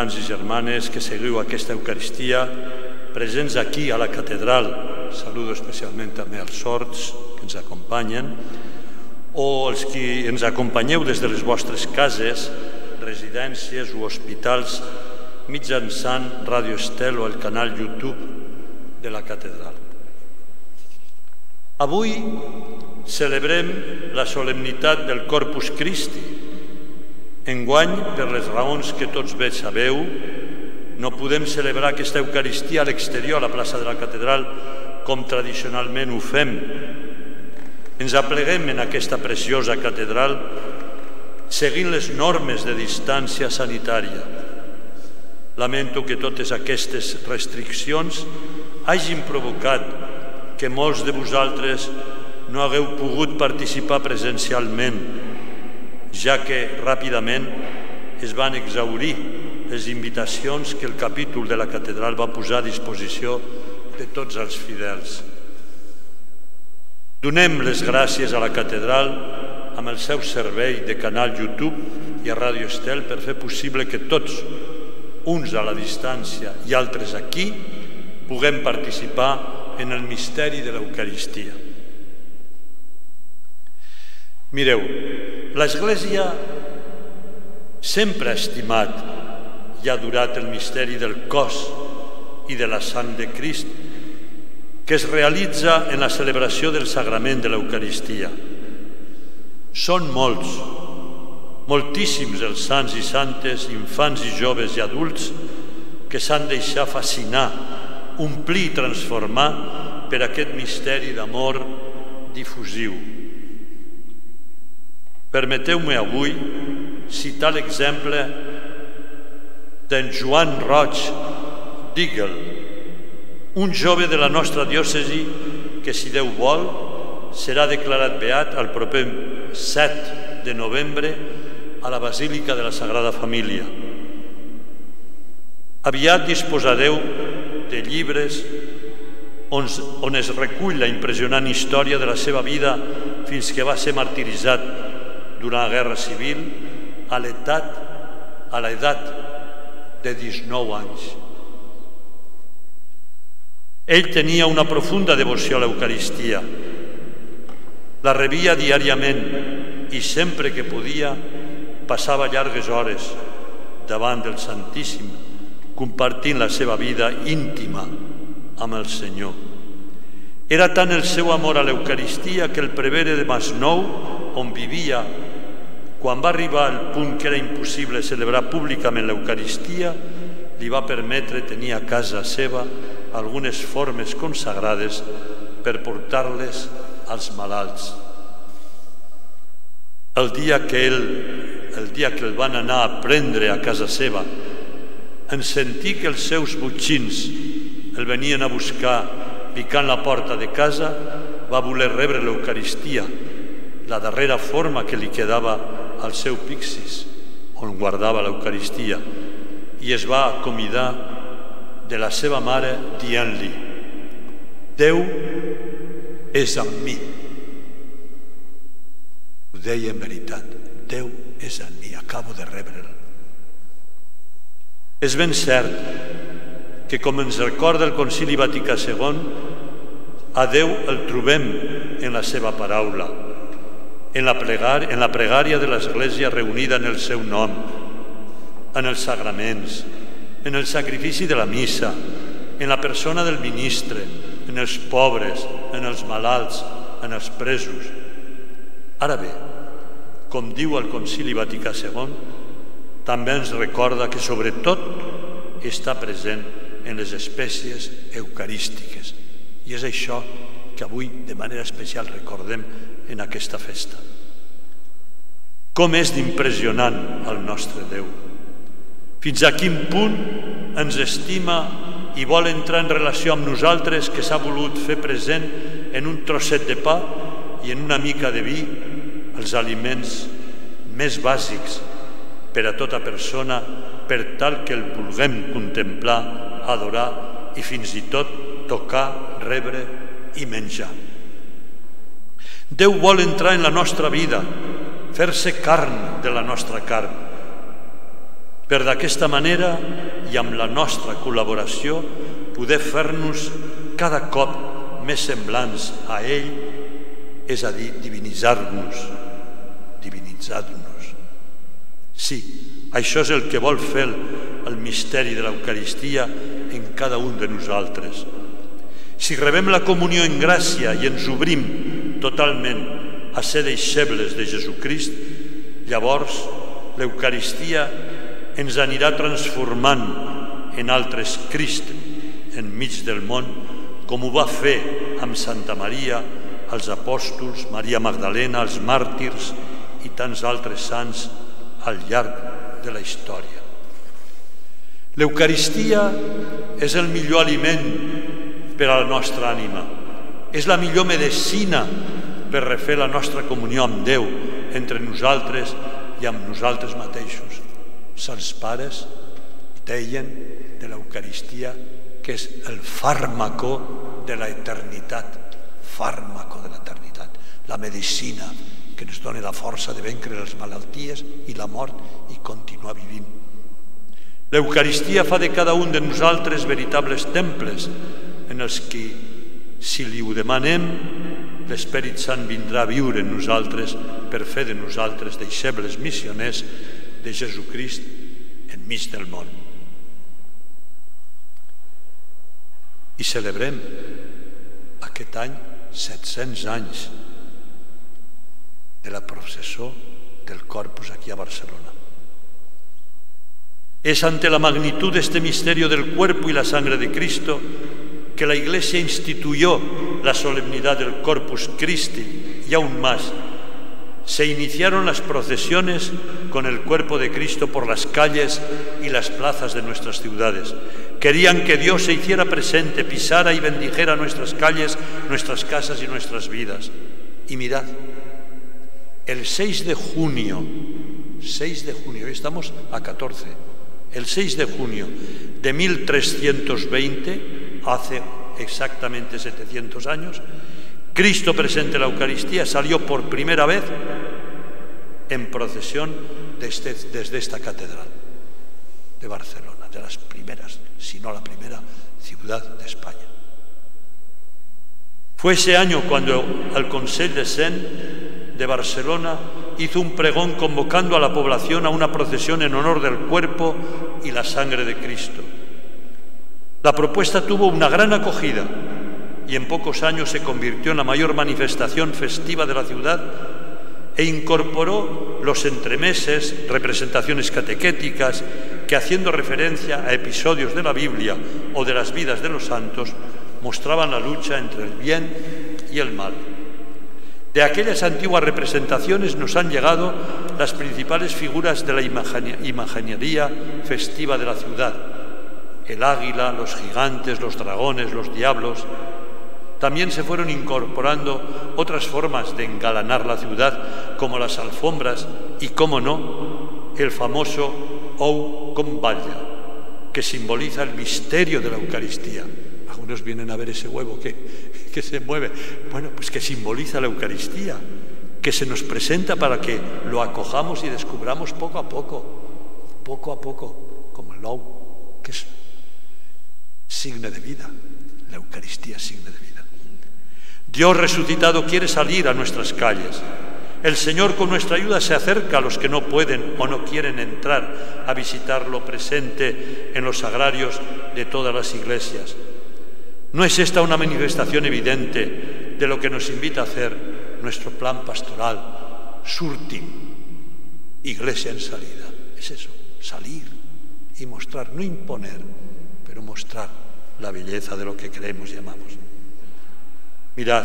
germans i germanes que seguiu aquesta Eucaristia, presents aquí a la catedral, saludo especialment també als sords que ens acompanyen, o els que ens acompanyeu des de les vostres cases, residències o hospitals, mitjançant Ràdio Estel o el canal YouTube de la catedral. Avui celebrem la solemnitat del Corpus Christi. Enguany, per les raons que tots bé sabeu, no podem celebrar aquesta Eucaristia a l'exterior, a la plaça de la catedral, com tradicionalment ho fem. Ens apleguem en aquesta preciosa catedral seguint les normes de distància sanitària. Lamento que totes aquestes restriccions hagin provocat que molts de vosaltres no hagueu pogut participar presencialment, ja que ràpidament es van exhaurir les invitacions que el capítol de la catedral va posar a disposició de tots els fidels. Donem les gràcies a la catedral amb el seu servei de canal YouTube i a Ràdio Estel per fer possible que tots, uns a la distància i altres aquí, puguem participar en el misteri de l'Eucaristia. Mireu, l'Església sempre ha estimat i ha adorat el misteri del cos i de la sang de Crist, que es realitza en la celebració del sagrament de l'Eucaristia. Són molts, moltíssims els sants i santes, infants i joves i adults que s'han deixat fascinar, omplir i transformar per aquest misteri d'amor difusiu. Permeteu-me avui citar l'exemple d'en Joan Roig Digel, un jove de la nostra diòcesi que, si Déu vol, serà declarat beat el proper 7 de novembre a la Basílica de la Sagrada Família. Aviat disposareu de llibres on es recull la impressionant història de la seva vida fins que va ser martiritzat durant la Guerra Civil a l'edat de 19 anys. Ell tenia una profunda devoció a l'Eucaristia. La rebia diàriament i sempre que podia passava llargues hores davant del Santíssim, compartint la seva vida íntima amb el Senyor. Era tant el seu amor a l'Eucaristia que el prevere de Masnou, on vivia, quan va arribar al punt que era impossible celebrar públicament l'Eucaristia, li va permetre tenir a casa seva algunes formes consagrades per portar-les als malalts. El dia que el van anar a prendre a casa seva, en sentir que els seus botxins el venien a buscar picant la porta de casa, va voler rebre l'Eucaristia, la darrera forma que li quedava al seu pixis, on guardava l'Eucaristia, i es va acomiadar de la seva mare dient-li: Déu és amb mi. Ho deia en veritat, Déu és amb mi, acabo de rebre'l. És ben cert que, com ens recorda el Concili Vaticà II, a Déu el trobem en la seva paraula, en la pregària de l'Església reunida en el seu nom, en els sagraments, en el sacrifici de la missa, en la persona del ministre, en els pobres, en els malalts, en els presos. Ara bé, com diu el Concili Vaticà II, també ens recorda que sobretot està present en les espècies eucarístiques. I és això que avui de manera especial recordem en aquesta festa. Com és d'impressionant el nostre Déu! Fins a quin punt ens estima i vol entrar en relació amb nosaltres, que s'ha volut fer present en un trosset de pa i en una mica de vi, els aliments més bàsics per a tota persona, per tal que el vulguem contemplar, adorar i fins i tot tocar, rebre i menjar. Déu vol entrar en la nostra vida, fer-se carn de la nostra carn, per d'aquesta manera i amb la nostra col·laboració poder fer-nos cada cop més semblants a ell, és a dir, divinitzar-nos. Sí, això és el que vol fer el misteri de l'Eucaristia en cada un de nosaltres. Si rebem la comunió en gràcia i ens obrim totalment a ser deixebles de Jesucrist, llavors l'Eucaristia ens anirà transformant en altres Crist enmig del món, com ho va fer amb Santa Maria, els apòstols, Maria Magdalena, els màrtirs i tants altres sants al llarg de la història. L'Eucaristia és el millor aliment per a la nostra ànima. És la millor medecina per refer la nostra comunió amb Déu, entre nosaltres i amb nosaltres mateixos. Els pares deien de l'Eucaristia que és el fàrmaco de l'eternitat, la medicina que ens dona la força de vèncer les malalties i la mort i continuar vivint. L'Eucaristia fa de cada un de nosaltres veritables temples en els que, si li ho demanem, l'Espírit Sant vindrà a viure en nosaltres per fer de nosaltres deixebles missioners de Jesucrist enmig del món. I celebrem aquest any 700 anys de la processó del Corpus aquí a Barcelona. Es ante la magnitud de este misterio del cuerpo y la sangre de Cristo que la Iglesia instituyó la solemnidad del Corpus Christi y aún más, se iniciaron las procesiones con el cuerpo de Cristo por las calles y las plazas de nuestras ciudades. Querían que Dios se hiciera presente, pisara y bendijera nuestras calles, nuestras casas y nuestras vidas. Y mirad, el 6 de junio, hoy estamos a 14, el 6 de junio de 1320, hace exactamente 700 años, Cristo presente en la Eucaristía salió por primera vez en procesión desde esta catedral de Barcelona, de las primeras, si no la primera ciudad de España. Fue ese año cuando el Consell de Cent de Barcelona hizo un pregón convocando a la población a una procesión en honor del cuerpo y la sangre de Cristo. La propuesta tuvo una gran acogida y en pocos años se convirtió en la mayor manifestación festiva de la ciudad e incorporó los entremeses, representaciones catequéticas que, haciendo referencia a episodios de la Biblia o de las vidas de los santos, mostraban la lucha entre el bien y el mal. De aquellas antiguas representaciones nos han llegado las principales figuras de la imaginería festiva de la ciudad: el águila, los gigantes, los dragones, los diablos. También se fueron incorporando otras formas de engalanar la ciudad, como las alfombras y, cómo no, el famoso ou con balla, que simboliza el misterio de la Eucaristía. Algunos vienen a ver ese huevo que se mueve. Bueno, pues que simboliza la Eucaristía, que se nos presenta para que lo acojamos y descubramos poco a poco, como el ou, que es signo de vida. La Eucaristía es signo de vida. Dios resucitado quiere salir a nuestras calles. El Señor, con nuestra ayuda, se acerca a los que no pueden o no quieren entrar a visitarlo presente en los sagrarios de todas las iglesias. ¿No es esta una manifestación evidente de lo que nos invita a hacer nuestro plan pastoral? Surtim, iglesia en salida. Es eso, salir y mostrar, no imponer, pero mostrar la belleza de lo que creemos y amamos. Mirad,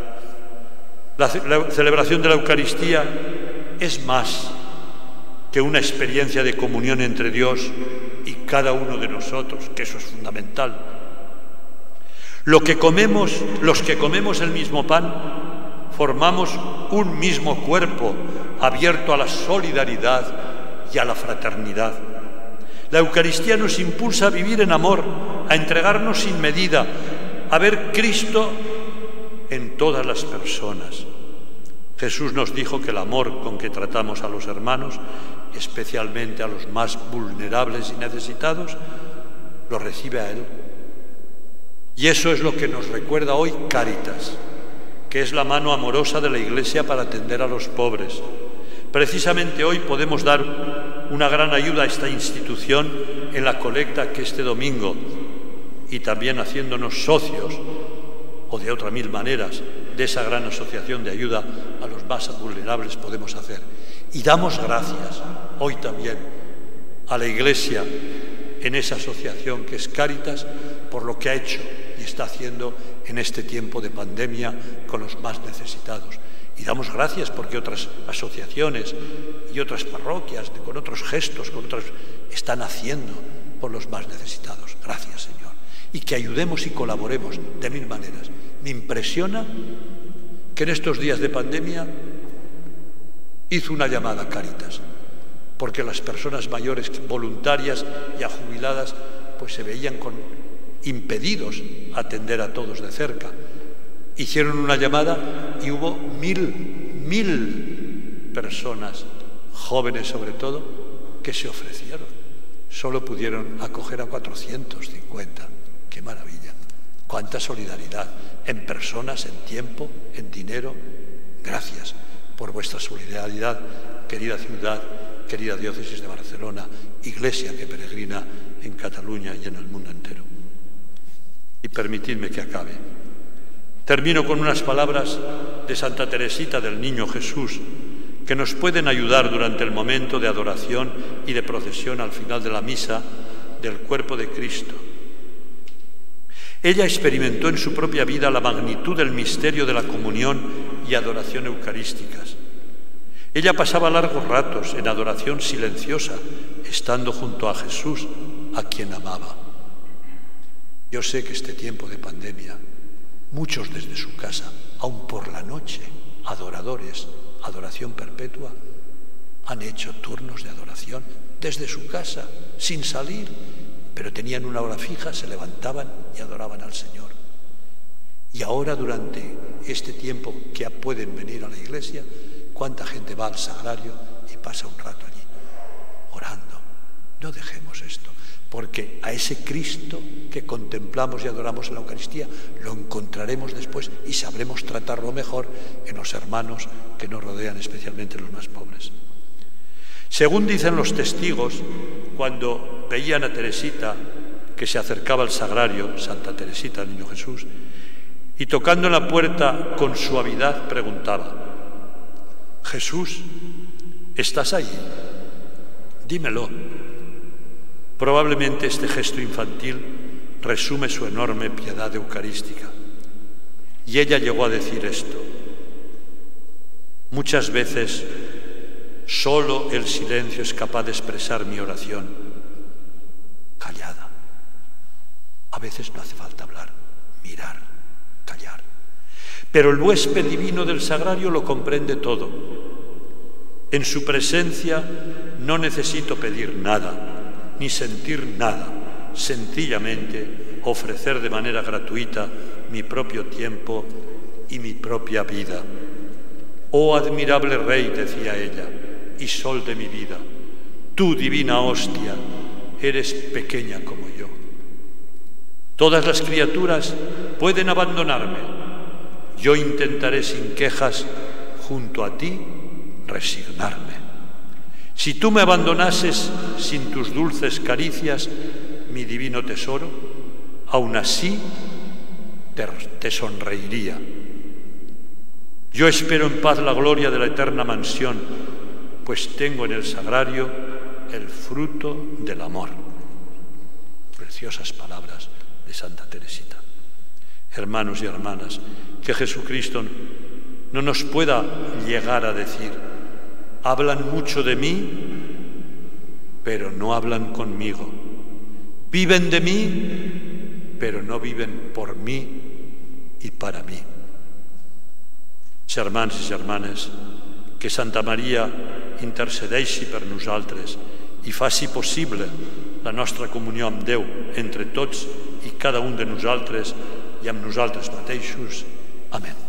la celebración de la Eucaristía es más que una experiencia de comunión entre Dios y cada uno de nosotros, que eso es fundamental. Los que comemos el mismo pan, formamos un mismo cuerpo abierto a la solidaridad y a la fraternidad. La Eucaristía nos impulsa a vivir en amor, a entregarnos sin medida, a ver Cristo en todas las personas. Jesús nos dijo que el amor con que tratamos a los hermanos, especialmente a los más vulnerables y necesitados, lo recibe a Él. Y eso es lo que nos recuerda hoy Cáritas, que es la mano amorosa de la Iglesia para atender a los pobres. Precisamente hoy podemos dar una gran ayuda a esta institución en la colecta que este domingo, y también haciéndonos socios, o de otra mil maneras, de esa gran asociación de ayuda a los más vulnerables podemos hacer. Y damos gracias hoy también a la Iglesia en esa asociación que es Cáritas por lo que ha hecho y está haciendo en este tiempo de pandemia con los más necesitados. Y damos gracias porque otras asociaciones y otras parroquias, con otros gestos, están haciendo por los más necesitados. Gracias, Señor. Y que ayudemos y colaboremos de mil maneras. Me impresiona que en estos días de pandemia hizo una llamada a Cáritas, porque las personas mayores, voluntarias y jubiladas, pues se veían impedidos a atender a todos de cerca. Hicieron una llamada y hubo mil personas, jóvenes sobre todo, que se ofrecieron. Solo pudieron acoger a 450. ¡Qué maravilla! ¡Cuánta solidaridad! En personas, en tiempo, en dinero. Gracias por vuestra solidaridad, querida ciudad, querida diócesis de Barcelona, Iglesia que peregrina en Cataluña y en el mundo entero. Y permitidme que acabe. Termino con unas palabras de Santa Teresita del Niño Jesús que nos pueden ayudar durante el momento de adoración y de procesión al final de la misa del cuerpo de Cristo. Ella experimentó en su propia vida la magnitud del misterio de la comunión y adoración eucarísticas. Ella pasaba largos ratos en adoración silenciosa, estando junto a Jesús, a quien amaba. Yo sé que este tiempo de pandemia, muchos desde su casa, aun por la noche, adoradores, adoración perpetua, han hecho turnos de adoración desde su casa, sin salir, pero tenían una hora fija, se levantaban y adoraban al Señor. Y ahora, durante este tiempo que pueden venir a la iglesia, ¿cuánta gente va al sagrario y pasa un rato allí, orando? No dejemos esto, porque a ese Cristo que contemplamos y adoramos en la Eucaristía lo encontraremos después y sabremos tratarlo mejor en los hermanos que nos rodean, especialmente los más pobres. Según dicen los testigos, cuando veían a Teresita que se acercaba al sagrario, Santa Teresita, el Niño Jesús, y tocando en la puerta con suavidad preguntaba: Jesús, ¿estás allí? Dímelo. Probablemente este gesto infantil resume su enorme piedad eucarística. Y ella llegó a decir esto: muchas veces solo el silencio es capaz de expresar mi oración callada. A veces no hace falta hablar, mirar, callar. Pero el huésped divino del sagrario lo comprende todo. En su presencia no necesito pedir nada, ni sentir nada, sencillamente ofrecer de manera gratuita mi propio tiempo y mi propia vida. Oh admirable Rey, decía ella, y sol de mi vida, tú, divina hostia, eres pequeña como yo. Todas las criaturas pueden abandonarme. Yo intentaré sin quejas, junto a ti, resignarme. Si tú me abandonases sin tus dulces caricias, mi divino tesoro, aún así te sonreiría. Yo espero en paz la gloria de la eterna mansión, pues tengo en el sagrario el fruto del amor. Preciosas palabras de Santa Teresita. Hermanos y hermanas, que Jesucristo no nos pueda llegar a decir: hablan mucho de mí, pero no hablan conmigo. Viven de mí, pero no viven por mí y para mí. Germans i germanes, que Santa Maria intercedeixi per nosaltres i faci possible la nostra comunió amb Déu entre tots i cada un de nosaltres i amb nosaltres mateixos. Amén.